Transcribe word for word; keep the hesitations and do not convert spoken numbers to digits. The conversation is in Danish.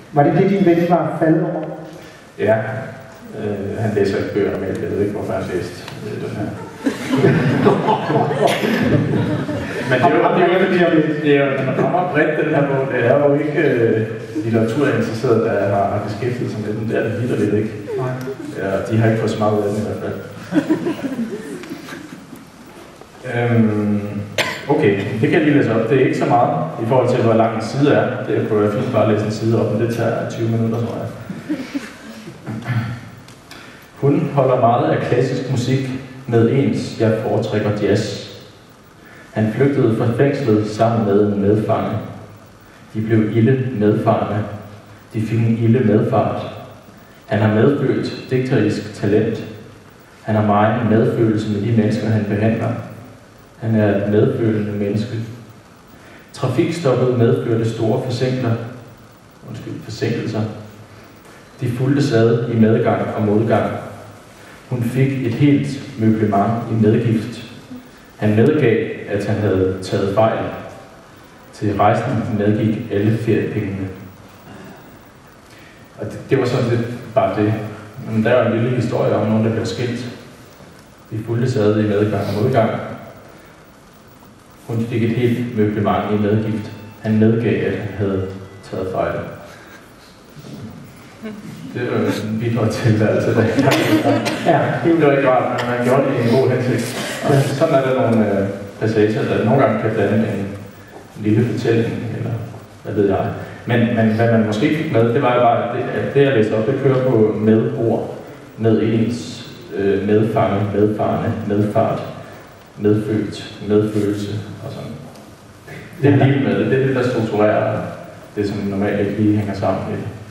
Var det det, din ven var faldet over? Ja, øh, han læser ikke bøger med, jeg ved ikke, hvorfor han læste øh, den her. Men det er jo, det er jo, det er jo, det er jo, når man kommer bredt den her bog, det er jo ikke øh, litteraturinteresserede, der har beskæftiget sig med den. Det er det vitterligt ikke. Nej. Ja, de har ikke fået så meget ud af den i hvert fald. øhm, okay, det kan jeg lige læse op. Det er ikke så meget i forhold til, hvor lang en side er. Det kunne jeg fint bare læse en side op, men det tager tyve minutter, tror jeg. Hun holder meget af klassisk musik med ens, jeg foretrækker jazz. Han flygtede fra fængslet sammen med en medfange. De blev ilde medfarne. De fik en ilde medfart. Han har medfødt digterisk talent. Han har meget medfølelse med de mennesker, han behandler. Han er et medfølende menneske. Trafikstoppet medførte store forsinkelser. Undskyld, forsinkelser. De fulgtes ad i medgang og modgang. Hun fik et helt møblement i medgift. Han medgav, at han havde taget fejl. Til rejsen medgik alle feriepengene. Og det, det var sådan set bare det. Men der er en lille historie om nogen, der blev skilt. De fulgtes ad i medgang og modgang. Hun fik et helt møblement i medgift. Han medgav, at han havde taget fejl. Det var en bidrag til det, altså. Ja, det var ikke rart, men man gjorde det i en god hensigt. Og sådan er der nogle øh, passager, der nogle gange kan danne en, en lille fortælling, eller hvad ved jeg. Men, men hvad man måske fik med, det var jo bare, at det, at det jeg læste op, det kører på medord, med ens, øh, medfange, medfarne, medfart, medfødt, medfølelse og sådan. Det er lige med det, det er det, der strukturerer det, som normalt ikke lige hænger sammen i det.